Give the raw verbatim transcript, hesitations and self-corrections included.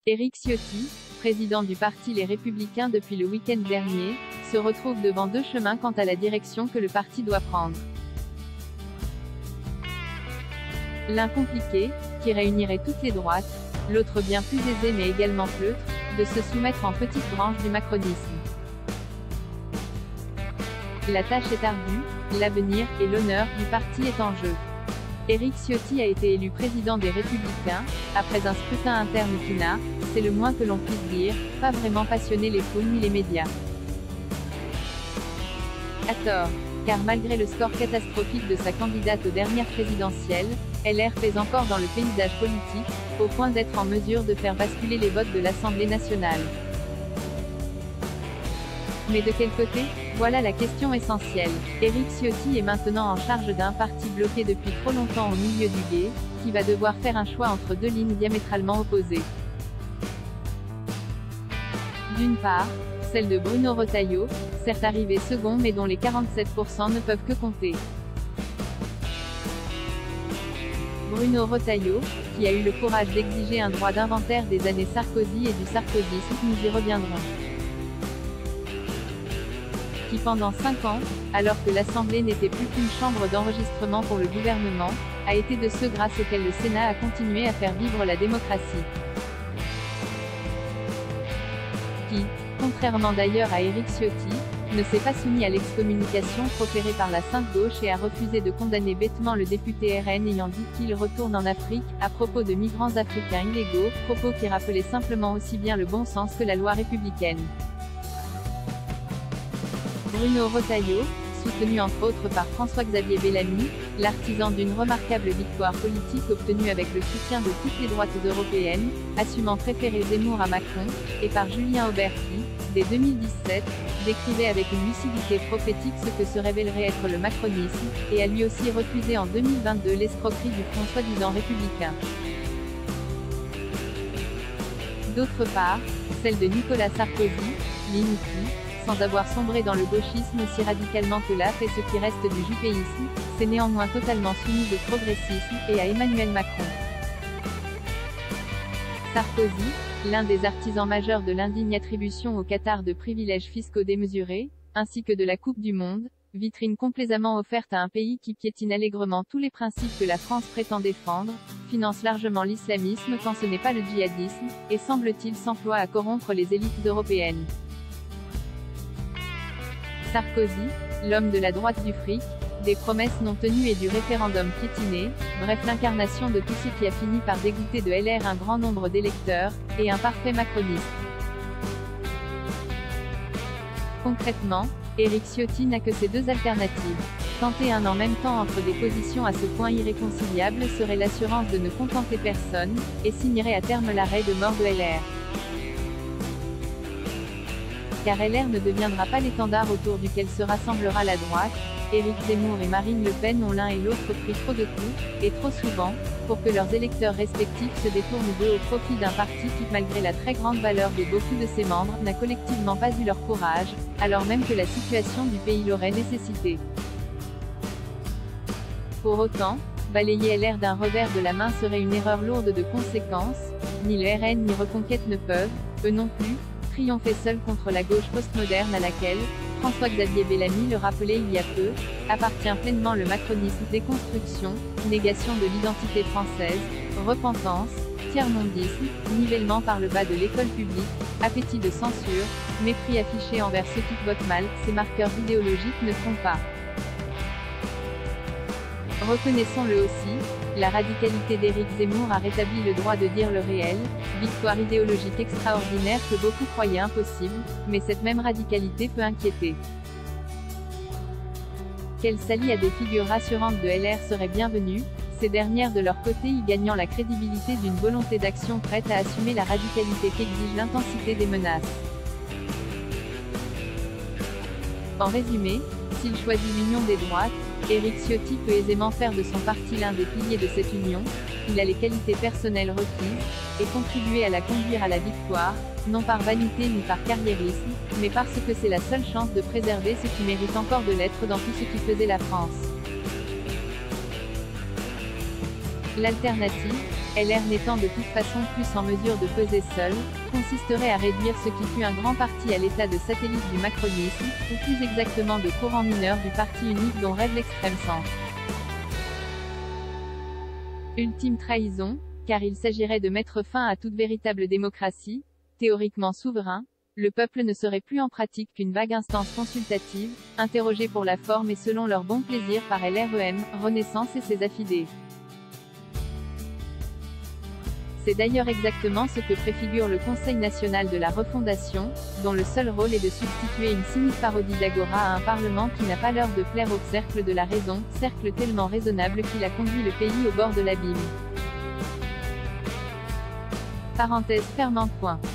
Éric Ciotti, président du parti Les Républicains depuis le week-end dernier, se retrouve devant deux chemins quant à la direction que le parti doit prendre. L'un compliqué, qui réunirait toutes les droites, l'autre bien plus aisé mais également pleutre, de se soumettre en petite branche du macronisme. La tâche est ardue, l'avenir et l'honneur du parti est en jeu. Éric Ciotti a été élu président des Républicains, après un scrutin interne qui n'a, c'est le moins que l'on puisse dire, pas vraiment passionné les foules ni les médias. À tort, car malgré le score catastrophique de sa candidate aux dernières présidentielles, L R pèse encore dans le paysage politique, au point d'être en mesure de faire basculer les votes de l'Assemblée nationale. Mais de quel côté? Voilà la question essentielle. Éric Ciotti est maintenant en charge d'un parti bloqué depuis trop longtemps au milieu du gué, qui va devoir faire un choix entre deux lignes diamétralement opposées. D'une part, celle de Bruno Retailleau, certes arrivé second mais dont les quarante-sept pour cent ne peuvent que compter. Bruno Retailleau, qui a eu le courage d'exiger un droit d'inventaire des années Sarkozy et du sarkozysme, nous y reviendrons. Qui pendant cinq ans, alors que l'Assemblée n'était plus qu'une chambre d'enregistrement pour le gouvernement, a été de ceux grâce auxquels le Sénat a continué à faire vivre la démocratie. Qui, contrairement d'ailleurs à Éric Ciotti, ne s'est pas soumis à l'excommunication proférée par la Sainte Gauche et a refusé de condamner bêtement le député R N ayant dit qu'il retourne en Afrique, à propos de migrants africains illégaux, propos qui rappelaient simplement aussi bien le bon sens que la loi républicaine. Bruno Retailleau, soutenu entre autres par François-Xavier Bellamy, l'artisan d'une remarquable victoire politique obtenue avec le soutien de toutes les droites européennes, assumant préférer Zemmour à Macron, et par Julien Aubert qui, dès deux mille dix-sept, décrivait avec une lucidité prophétique ce que se révélerait être le macronisme, et a lui aussi refusé en deux mille vingt-deux l'escroquerie du front soi-disant républicain. D'autre part, celle de Nicolas Sarkozy, ligne qui, sans avoir sombré dans le gauchisme aussi radicalement que l'a fait ce qui reste du jupéisme, s'est néanmoins totalement soumis au progressisme, et à Emmanuel Macron. Sarkozy, l'un des artisans majeurs de l'indigne attribution au Qatar de privilèges fiscaux démesurés, ainsi que de la Coupe du Monde, vitrine complaisamment offerte à un pays qui piétine allègrement tous les principes que la France prétend défendre, finance largement l'islamisme quand ce n'est pas le djihadisme, et semble-t-il s'emploie à corrompre les élites européennes. Sarkozy, l'homme de la droite du fric, des promesses non tenues et du référendum piétiné, bref l'incarnation de tout ce qui a fini par dégoûter de L R un grand nombre d'électeurs, et un parfait macroniste. Concrètement, Éric Ciotti n'a que ces deux alternatives. Tenter un en même temps entre des positions à ce point irréconciliables serait l'assurance de ne contenter personne, et signerait à terme l'arrêt de mort de L R. Car L R ne deviendra pas l'étendard autour duquel se rassemblera la droite. Éric Zemmour et Marine Le Pen ont l'un et l'autre pris trop de coups, et trop souvent, pour que leurs électeurs respectifs se détournent d'eux au profit d'un parti qui, malgré la très grande valeur de beaucoup de ses membres, n'a collectivement pas eu leur courage, alors même que la situation du pays l'aurait nécessité. Pour autant, balayer L R d'un revers de la main serait une erreur lourde de conséquences. Ni le R N ni Reconquête ne peuvent, eux non plus, triompher seul contre la gauche postmoderne à laquelle, François-Xavier Bellamy le rappelait il y a peu, appartient pleinement le macronisme: déconstruction, négation de l'identité française, repentance, tiers-mondisme, nivellement par le bas de l'école publique, appétit de censure, mépris affiché envers ceux qui votent mal. Ces marqueurs idéologiques ne trompent pas. Reconnaissons-le aussi, la radicalité d'Éric Zemmour a rétabli le droit de dire le réel, victoire idéologique extraordinaire que beaucoup croyaient impossible, mais cette même radicalité peut inquiéter. Qu'elle s'allie à des figures rassurantes de L R serait bienvenue, ces dernières de leur côté y gagnant la crédibilité d'une volonté d'action prête à assumer la radicalité qu'exige l'intensité des menaces. En résumé, s'il choisit l'union des droites, Éric Ciotti peut aisément faire de son parti l'un des piliers de cette union. Il a les qualités personnelles requises, et contribuer à la conduire à la victoire, non par vanité ni par carriérisme, mais parce que c'est la seule chance de préserver ce qui mérite encore de l'être dans tout ce qui faisait la France. L'alternative, L R n'étant de toute façon plus en mesure de peser seul, consisterait à réduire ce qui fut un grand parti à l'état de satellite du macronisme, ou plus exactement de courant mineur du parti unique dont rêve l'extrême centre. Ultime trahison, car il s'agirait de mettre fin à toute véritable démocratie, théoriquement souverain, le peuple ne serait plus en pratique qu'une vague instance consultative, interrogée pour la forme et selon leur bon plaisir par L R E M, Renaissance et ses affidés. C'est d'ailleurs exactement ce que préfigure le Conseil national de la refondation, dont le seul rôle est de substituer une cynique parodie d'Agora à un Parlement qui n'a pas l'heure de plaire au cercle de la raison, cercle tellement raisonnable qu'il a conduit le pays au bord de l'abîme. Parenthèse fermant. Point.